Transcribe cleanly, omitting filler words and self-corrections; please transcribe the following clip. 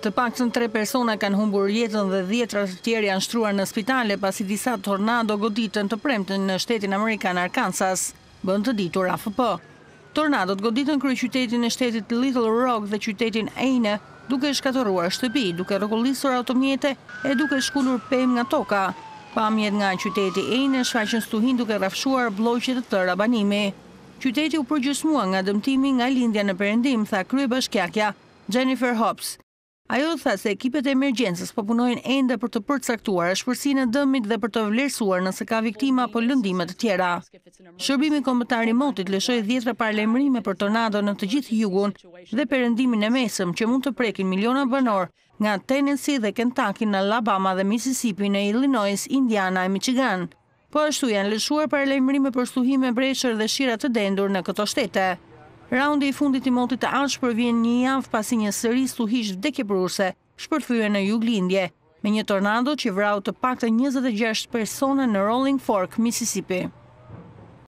Të paktën 3 persona kanë humbur jetën dhe 10 të tjerë janë shtruar në spitale pasi disa tornado goditën të premten në shtetin amerikan Arkansas, bën të ditur AFP. Tornadot goditën kryeqytetin e shtetit Little Rock dhe qytetin Wynne, duke shkatërruar shtëpi, duke rrokullisur automjete e duke shkulur pemë nga toka. Pamjet nga qyteti Wynne shfaqën stuhin duke rrafshuar blloqe të tëra banimi. Qyteti u përgjysmua nga dëmtimi nga lindja në perëndim, tha kryebashkiakja Jennifer Hobbs. Ajo tha se ekipet e emergjencës po punojnë ende për të përcaktuar shpërsinë e dëmit dhe për të vlerësuar nëse ka viktima apo lëndime të tjera. Shërbimi kombëtar i motit lëshoi dhjetëra paralajmërime për tornado në të gjithë jugun dhe perëndimin e mesëm që mund të prekin miliona banor nga Tennessee dhe Kentucky në Alabama dhe Mississippi në Illinois, Indiana e Michigan. Po ashtu janë lëshuar paralajmërime për stuhime breshër dhe shira të dendur në këto shtete. Raundi i fundit i motit të ashpër vjen një javë pasi një sëri stuhish vdekjeprurse shpërthyer në juglindje, me një tornado që vrau të paktën 26 persona në Rolling Fork, Mississippi.